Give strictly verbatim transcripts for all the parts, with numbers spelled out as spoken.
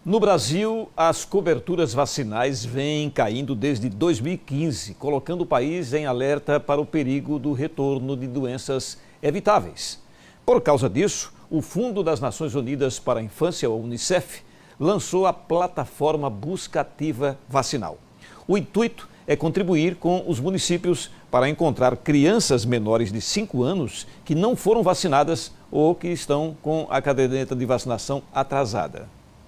No Brasil, as coberturas vacinais vêm caindo desde dois mil e quinze, colocando o país em alerta para o perigo do retorno de doenças evitáveis. Por causa disso, o Fundo das Nações Unidas para a Infância, o Unicef, lançou a plataforma Busca Ativa Vacinal. O intuito é contribuir com os municípios para encontrar crianças menores de cinco anos que não foram vacinadas ou que estão com a caderneta de vacinação atrasada.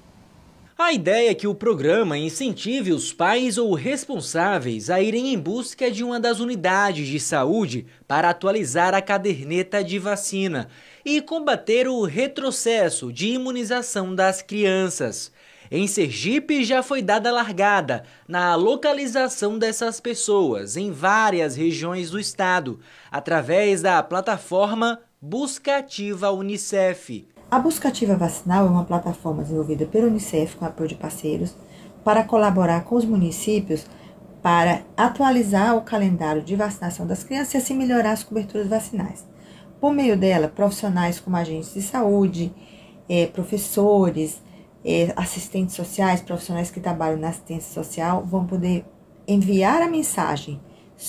A ideia é que o programa incentive os pais ou responsáveis a irem em busca de uma das unidades de saúde para atualizar a caderneta de vacina e combater o retrocesso de imunização das crianças. Em Sergipe já foi dada largada na localização dessas pessoas em várias regiões do estado, através da plataforma Busca Ativa Unicef. A Busca Ativa Vacinal é uma plataforma desenvolvida pelo Unicef com apoio de parceiros para colaborar com os municípios para atualizar o calendário de vacinação das crianças e assim melhorar as coberturas vacinais. Por meio dela, profissionais como agentes de saúde, é, professores, é, assistentes sociais, profissionais que trabalham na assistência social vão poder enviar a mensagem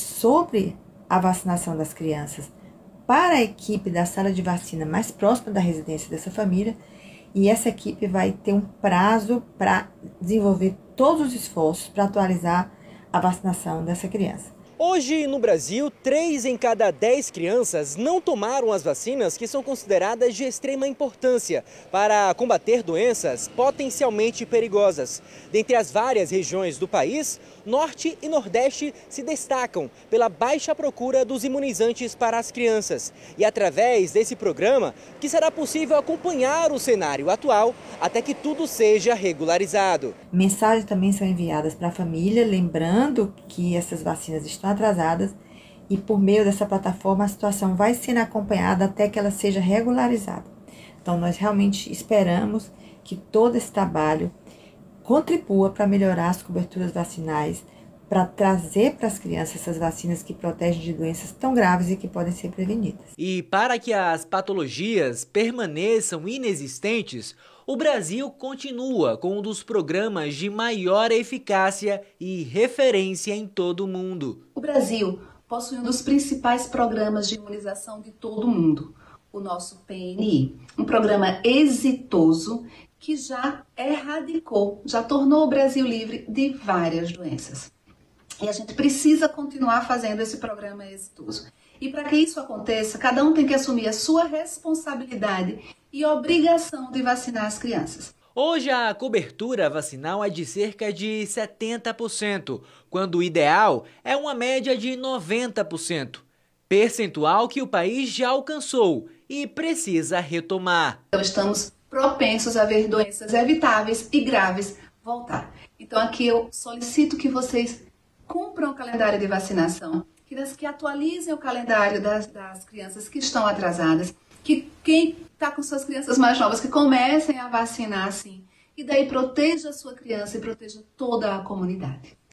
sobre a vacinação das crianças para a equipe da sala de vacina mais próxima da residência dessa família, e essa equipe vai ter um prazo para desenvolver todos os esforços para atualizar a vacinação dessa criança. Hoje, no Brasil, três em cada dez crianças não tomaram as vacinas que são consideradas de extrema importância para combater doenças potencialmente perigosas. Dentre as várias regiões do país, Norte e Nordeste se destacam pela baixa procura dos imunizantes para as crianças. E através desse programa, que será possível acompanhar o cenário atual até que tudo seja regularizado. Mensagens também são enviadas para a família, lembrando que essas vacinas estão atrasadas e por meio dessa plataforma a situação vai sendo acompanhada até que ela seja regularizada. Então nós realmente esperamos que todo esse trabalho contribua para melhorar as coberturas vacinais, para trazer para as crianças essas vacinas que protegem de doenças tão graves e que podem ser prevenidas. E para que as patologias permaneçam inexistentes, o Brasil continua com um dos programas de maior eficácia e referência em todo o mundo. O Brasil possui um dos principais programas de imunização de todo o mundo, o nosso P N I, um programa exitoso que já erradicou, já tornou o Brasil livre de várias doenças. E a gente precisa continuar fazendo esse programa exitoso. E para que isso aconteça, cada um tem que assumir a sua responsabilidade e obrigação de vacinar as crianças. Hoje a cobertura vacinal é de cerca de setenta por cento, quando o ideal é uma média de noventa por cento. Percentual que o país já alcançou e precisa retomar. Então estamos propensos a ver doenças evitáveis e graves voltar. Então aqui eu solicito que vocês cumpram o calendário de vacinação, que, das, que atualizem o calendário das, das crianças que estão atrasadas, que quem está com suas crianças mais novas, que comecem a vacinar assim, e daí proteja a sua criança e proteja toda a comunidade.